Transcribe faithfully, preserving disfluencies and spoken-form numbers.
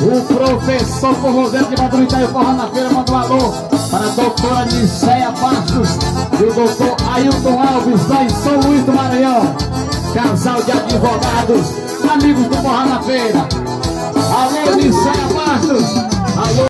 O professor forrozeiro que mandou Itaí Forró na feira mandou um alô para a doutora Niceia Bastos e o doutor Ailton Alves, lá em São Luís do Maranhão. Casal de advogados, amigos do Forró na feira. Alô, Niceia Bastos.